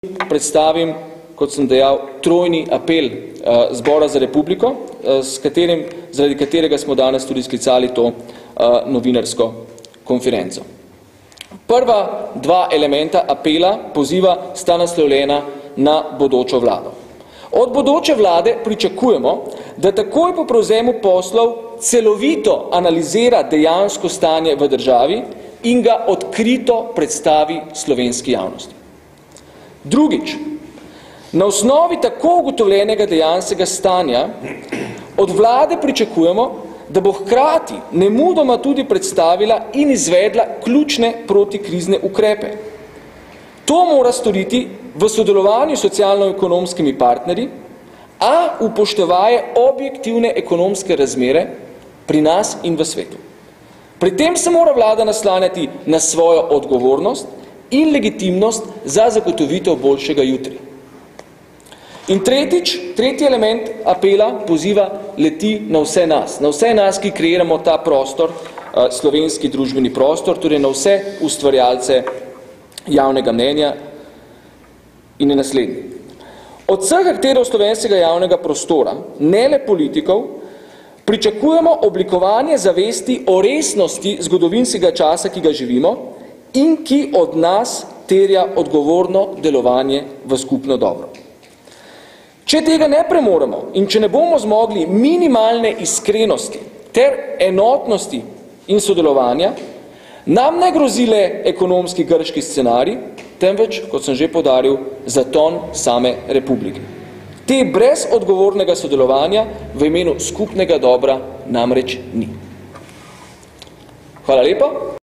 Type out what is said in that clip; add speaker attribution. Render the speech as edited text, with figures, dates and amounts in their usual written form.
Speaker 1: predstavim, kot sem dejal, trojni apel Zbora za Republiko, zaradi katerega smo danes tudi sklicali to novinarsko konferenco. Prva dva elementa apela poziva sta naslovljena na bodočo vlado. Od bodoče vlade pričakujemo, da takoj po prevzemu poslov celovito analizira dejansko stanje v državi in ga odkrito predstavi slovenski javnosti. Drugič, na osnovi tako ugotovljenega dejanskega stanja od vlade pričakujemo, da bo hkrati nemudoma tudi predstavila in izvedla ključne protikrizne ukrepe. To mora storiti v sodelovanju s socialno-ekonomskimi partnerji, a upoštevaje objektivne ekonomske razmere pri nas in v svetu. Pri tem se mora vlada naslanjati na svojo odgovornost in legitimnost za zagotovitev boljšega jutri. In tretji element apela poziva leti na vse nas, ki kreiramo ta prostor, slovenski družbeni prostor, torej na vse ustvarjalce javnega mnenja in je naslednji. Od vseh akterjev slovenskega javnega prostora, ne le politikov, pričakujemo oblikovanje zavesti o resnosti zgodovinskega časa, ki ga živimo in ki od nas terja odgovorno delovanje v skupno dobro. Če tega ne premoremo in če ne bomo zmogli minimalne iskrenosti ter enotnosti in sodelovanja, nam ne grozi le ekonomski grški scenarij, temveč, kot sem že poudaril, zaton same republike. Te brez odgovornega sodelovanja v imenu skupnega dobra namreč ni. Hvala lepa.